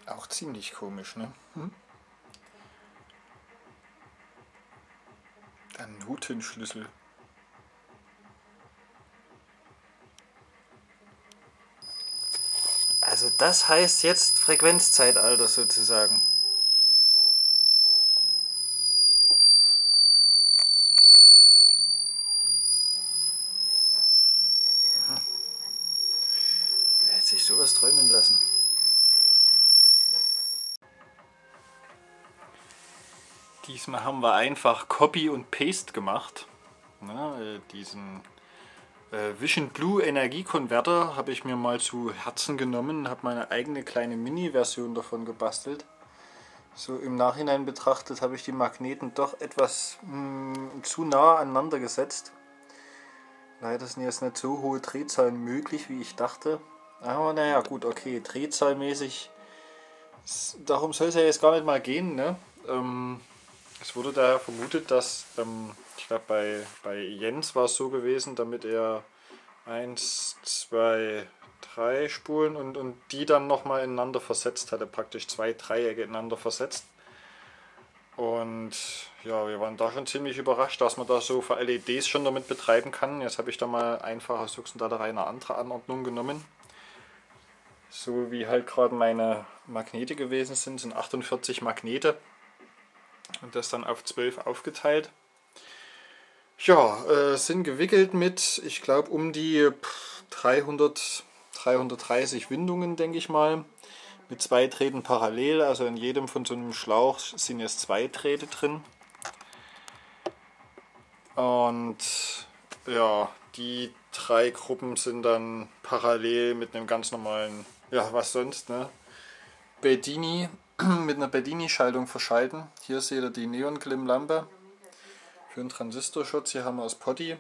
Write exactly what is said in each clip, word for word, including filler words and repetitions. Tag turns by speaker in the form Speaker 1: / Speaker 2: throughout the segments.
Speaker 1: Auch ziemlich komisch, ne? Hm? Dann Notenschlüssel. Also das heißt jetzt Frequenzzeitalter sozusagen. Mhm. Wer hätte sich sowas träumen lassen? Diesmal haben wir einfach Copy und Paste gemacht. Na, äh, diesen äh, Vision Blue Energiekonverter habe ich mir mal zu Herzen genommen, habe meine eigene kleine Mini-Version davon gebastelt. So im Nachhinein betrachtet habe ich die Magneten doch etwas mh, zu nah aneinander gesetzt. Leider sind jetzt nicht so hohe Drehzahlen möglich, wie ich dachte. Aber naja, gut, okay, drehzahlmäßig, darum soll es ja jetzt gar nicht mal gehen, ne? Ähm, es wurde daher vermutet, dass, ähm, ich glaube bei, bei Jens war es so gewesen, damit er eins, zwei, drei Spulen und, und die dann nochmal ineinander versetzt hatte, praktisch zwei Dreiecke ineinander versetzt. Und ja, wir waren da schon ziemlich überrascht, dass man da so für L E Ds schon damit betreiben kann. Jetzt habe ich da mal einfach aus Juxendaterei eine andere Anordnung genommen. So wie halt gerade meine Magnete gewesen sind, sind achtundvierzig Magnete und das dann auf zwölf aufgeteilt. Ja, äh, sind gewickelt mit, ich glaube, um die dreihundert, dreihundertdreißig Windungen, denke ich mal. Mit zwei Drähten parallel, also in jedem von so einem Schlauch sind jetzt zwei Drähte drin. Und ja, die drei Gruppen sind dann parallel mit einem ganz normalen, ja was sonst, ne? Bedini, mit einer Bedini-Schaltung verschalten. Hier seht ihr die Neon-Glim-Lampe für einen Transistorschutz. Hier haben wir das Potti.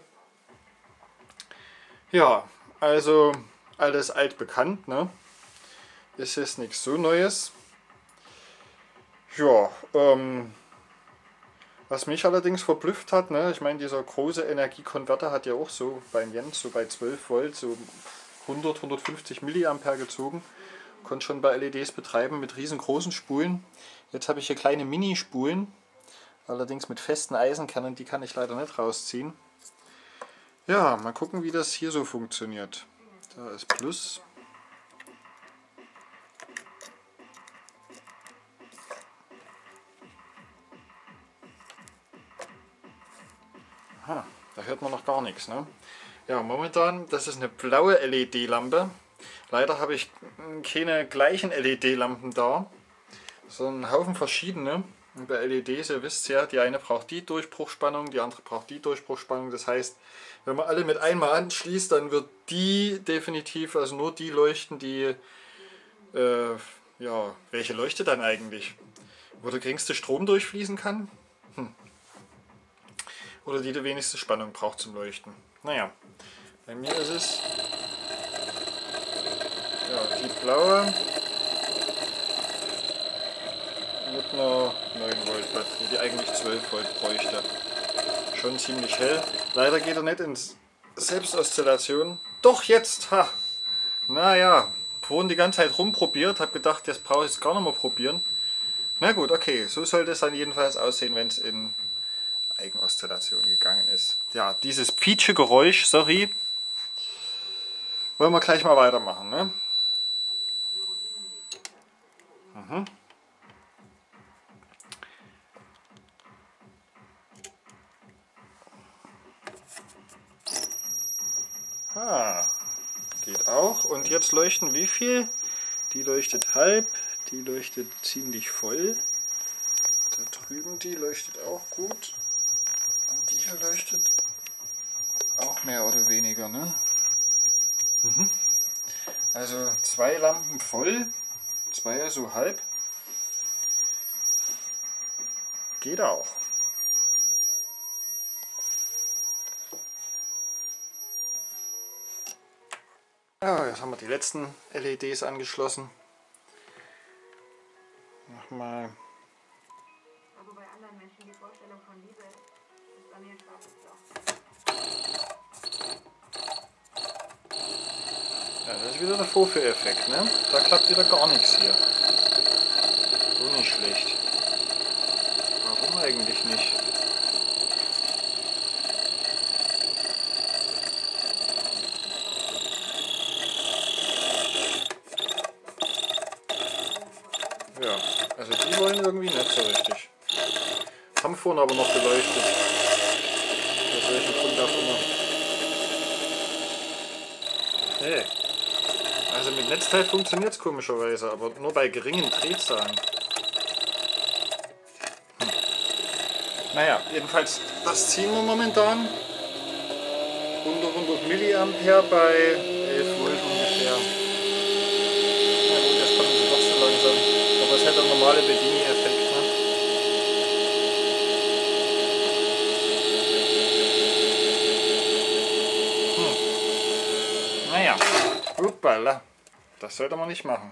Speaker 1: Ja, also alles altbekannt, ne? Ist jetzt nichts so Neues. Ja, ähm, was mich allerdings verblüfft hat, ne, ich meine, dieser große Energiekonverter hat ja auch so beim Jens so bei zwölf Volt so hundert, hundertfünfzig Milliampere gezogen. Konnte schon bei L E Ds betreiben mit riesengroßen Spulen. Jetzt habe ich hier kleine Mini-Spulen, allerdings mit festen Eisenkernen, die kann ich leider nicht rausziehen. Ja, mal gucken, wie das hier so funktioniert. Da ist Plus. Aha, da hört man noch gar nichts, ne? Ja, momentan, das ist eine blaue L E D-Lampe. Leider habe ich keine gleichen L E D-Lampen da, sondern einen Haufen verschiedene. Und bei L E Ds, ihr wisst ja, die eine braucht die Durchbruchspannung, die andere braucht die Durchbruchspannung. Das heißt, wenn man alle mit einmal anschließt, dann wird die definitiv, also nur die leuchten, die, äh, ja, welche leuchtet dann eigentlich? Wo der geringste Strom durchfließen kann? Hm. Oder die die wenigste Spannung braucht zum Leuchten. Naja, bei mir ist es ja, die blaue mit einer neun Volt Batterie, die eigentlich zwölf Volt bräuchte. Schon ziemlich hell. Leider geht er nicht in Selbstoszillation. Doch jetzt! Ha! Naja, vorhin die ganze Zeit rumprobiert, habe gedacht, jetzt brauche ich es gar nicht mehr probieren. Na gut, okay, so sollte es dann jedenfalls aussehen, wenn es in Eigenoszillation gegangen ist. Ja, dieses Pietsche-Geräusch, sorry, wollen wir gleich mal weitermachen, ne? Mhm. Ah, geht auch. Und jetzt leuchten wie viel? Die leuchtet halb, die leuchtet ziemlich voll. Da drüben die leuchtet auch gut. Und die hier leuchtet auch mehr oder weniger, ne? Mhm. Also zwei Lampen voll, zwei so halb. Geht auch. Ja, jetzt haben wir die letzten L E Ds angeschlossen. Nochmal.
Speaker 2: Also bei anderen Menschen die Vorstellung von Liebe ist bei mir ein schwarzes Loch.
Speaker 1: Ja, das ist wieder der Vorführeffekt, ne? Da klappt wieder gar nichts hier. Ja, also die wollen irgendwie nicht so richtig. Haben vorhin aber noch geleuchtet. Aus welchem Grund auch immer. Hey. Also mit Netzteil funktioniert es komischerweise, aber nur bei geringen Drehzahlen. Hm. Naja, jedenfalls das ziehen wir momentan. Unter hundert Milliampere bei elf Volt ungefähr. Ja gut, jetzt kommen sie doch so langsam. Aber es hat der normale Bedini-Effekt. Ne? Hm. Naja, uppala. Das sollte man nicht machen.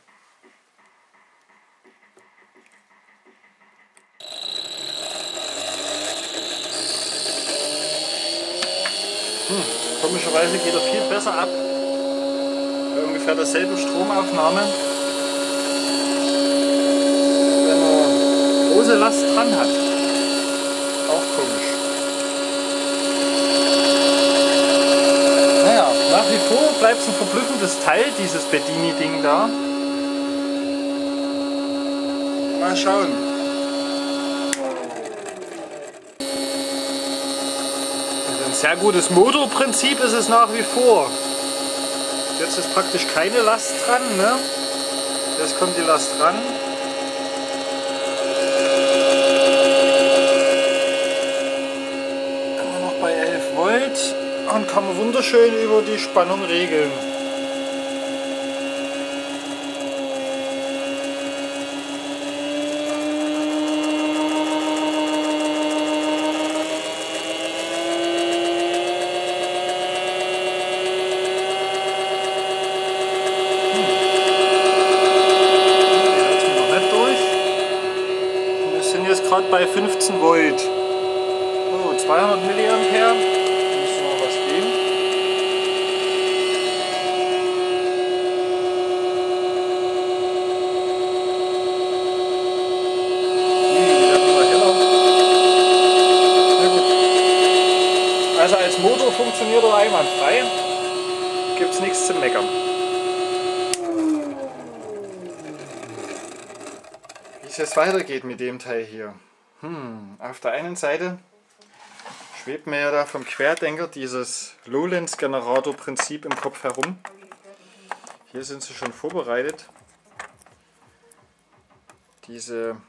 Speaker 1: Hm. Komischerweise geht er viel besser ab. Bei ungefähr derselben Stromaufnahme. Wenn er große Last dran hat. Auch komisch. Naja, nach wie vor bleibt es ein verblüffendes Teil, dieses Bedini-Ding da. Mal schauen. Also ein sehr gutes Motorprinzip ist es nach wie vor. Jetzt ist praktisch keine Last dran, ne? Jetzt kommt die Last ran. Immer noch bei elf Volt und kann man wunderschön über die Spannung regeln. Gerade bei fünfzehn Volt. So, zweihundert Milliampere. Müsste noch was gehen. Die werden immer heller. Na gut. Also als Motor funktioniert er einwandfrei. Gibt es nichts zu meckern. Wie es weitergeht mit dem Teil hier. Hm, auf der einen Seite schwebt mir ja da vom Querdenker dieses Lowlands-Generator-Prinzip im Kopf herum. Hier sind sie schon vorbereitet. Diese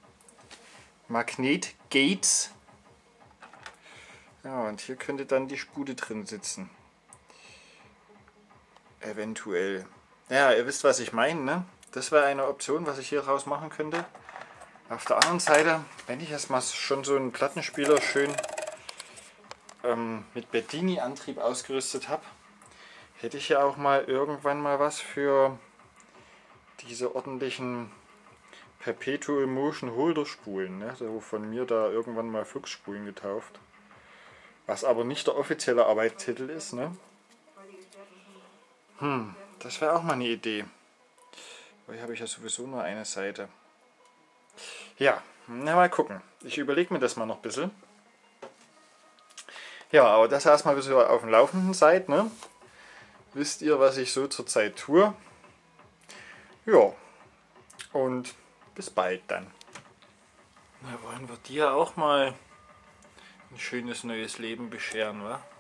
Speaker 1: Magnet-Gates. Ja, und hier könnte dann die Spule drin sitzen. Eventuell. Ja, ihr wisst, was ich meine, ne? Das wäre eine Option, was ich hier raus machen könnte. Auf der anderen Seite, wenn ich erstmal schon so einen Plattenspieler schön ähm, mit Bedini-Antrieb ausgerüstet habe, hätte ich ja auch mal irgendwann mal was für diese ordentlichen Perpetual Motion Holder Spulen, ne? So von mir da irgendwann mal Fluxspulen getauft. Was aber nicht der offizielle Arbeitstitel ist, ne? Hm, das wäre auch mal eine Idee. Aber hier habe ich ja sowieso nur eine Seite. Ja, na mal gucken. Ich überlege mir das mal noch ein bisschen. Ja, aber das erstmal, bis ihr auf dem Laufenden seid, ne? Wisst ihr, was ich so zurzeit tue? Ja, und bis bald dann. Na, wollen wir dir auch mal ein schönes neues Leben bescheren, wa?